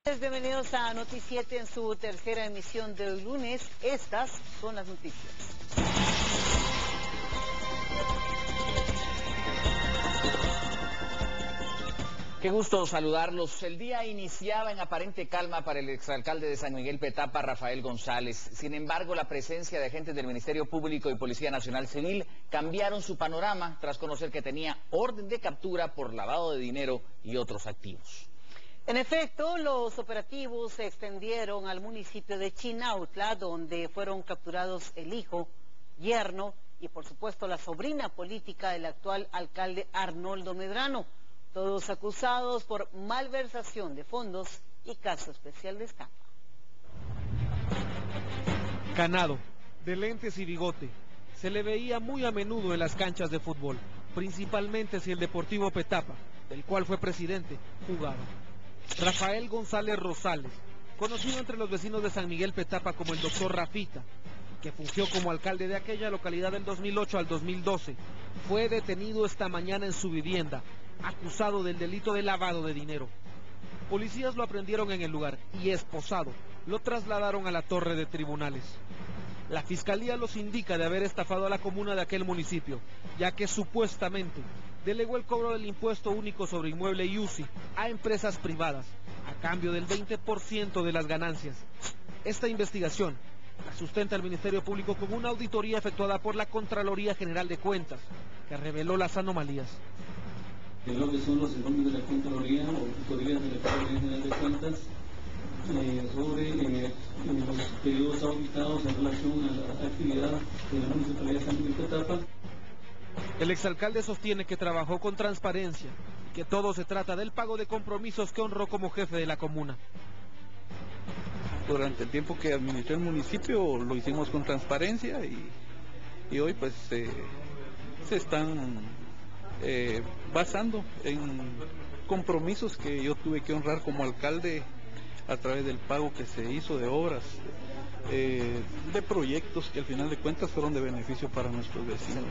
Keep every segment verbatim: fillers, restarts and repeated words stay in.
Bienvenidos a Noticiete en su tercera emisión de hoy lunes. Estas son las noticias. Qué gusto saludarlos. El día iniciaba en aparente calma para el exalcalde de San Miguel Petapa, Rafael González. Sin embargo, la presencia de agentes del Ministerio Público y Policía Nacional Civil cambiaron su panorama tras conocer que tenía orden de captura por lavado de dinero y otros activos. En efecto, los operativos se extendieron al municipio de Chinautla, donde fueron capturados el hijo, yerno y por supuesto la sobrina política del actual alcalde Arnoldo Medrano, todos acusados por malversación de fondos y caso especial de estafa. Canado, de lentes y bigote, se le veía muy a menudo en las canchas de fútbol, principalmente si el Deportivo Petapa, del cual fue presidente, jugaba. Rafael González Rosales, conocido entre los vecinos de San Miguel Petapa como el doctor Rafita, que fungió como alcalde de aquella localidad del dos mil ocho al dos mil doce, fue detenido esta mañana en su vivienda, acusado del delito de lavado de dinero. Policías lo aprendieron en el lugar y, esposado, lo trasladaron a la torre de tribunales. La fiscalía los indica de haber estafado a la comuna de aquel municipio, ya que supuestamente delegó el cobro del impuesto único sobre inmueble I U C I a empresas privadas, a cambio del veinte por ciento de las ganancias. Esta investigación la sustenta el Ministerio Público con una auditoría efectuada por la Contraloría General de Cuentas, que reveló las anomalías. En lo que son los informes de la Contraloría o auditorías de la Contraloría General de Cuentas eh, sobre eh, los periodos auditados en relación a la actividad de la Municipalidad de San Miguel Petapa. El exalcalde sostiene que trabajó con transparencia y que todo se trata del pago de compromisos que honró como jefe de la comuna. Durante el tiempo que administré el municipio lo hicimos con transparencia y, y hoy pues eh, se están eh, basando en compromisos que yo tuve que honrar como alcalde a través del pago que se hizo de obras, eh, de proyectos que al final de cuentas fueron de beneficio para nuestros vecinos.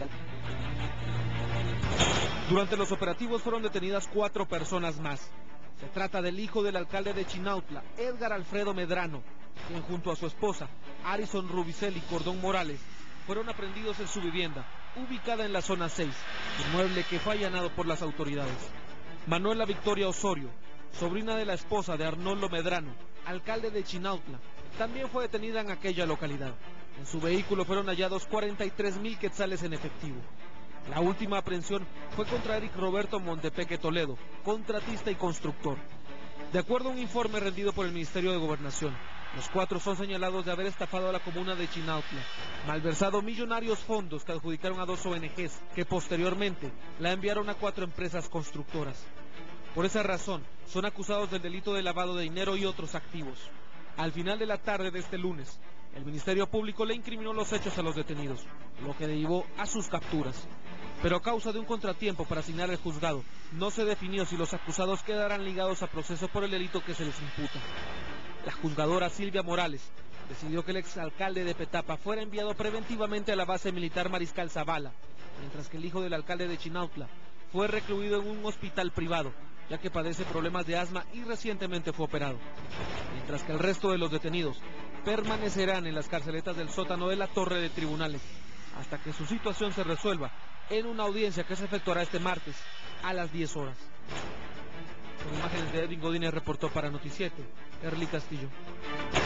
Durante los operativos fueron detenidas cuatro personas más. Se trata del hijo del alcalde de Chinautla, Edgar Alfredo Medrano, quien junto a su esposa, Arison Rubiceli Cordón Morales, fueron aprendidos en su vivienda, ubicada en la zona seis, inmueble que fue allanado por las autoridades. Manuela Victoria Osorio, sobrina de la esposa de Arnoldo Medrano, alcalde de Chinautla, también fue detenida en aquella localidad. En su vehículo fueron hallados cuarenta y tres mil quetzales en efectivo. La última aprehensión fue contra Eric Roberto Montepeque Toledo, contratista y constructor. De acuerdo a un informe rendido por el Ministerio de Gobernación, los cuatro son señalados de haber estafado a la comuna de Chinautla, malversado millonarios fondos que adjudicaron a dos O N Ges, que posteriormente la enviaron a cuatro empresas constructoras. Por esa razón, son acusados del delito de lavado de dinero y otros activos. Al final de la tarde de este lunes, el Ministerio Público le incriminó los hechos a los detenidos, lo que derivó a sus capturas. Pero a causa de un contratiempo para asignar el juzgado, no se definió si los acusados quedarán ligados a proceso por el delito que se les imputa. La juzgadora Silvia Morales decidió que el exalcalde de Petapa fuera enviado preventivamente a la base militar Mariscal Zavala, mientras que el hijo del alcalde de Chinautla fue recluido en un hospital privado, ya que padece problemas de asma y recientemente fue operado. Mientras que el resto de los detenidos permanecerán en las carceletas del sótano de la torre de tribunales, hasta que su situación se resuelva en una audiencia que se efectuará este martes a las diez horas. Con imágenes de Edwin Godínez reportó para Noticiete, Erly Castillo.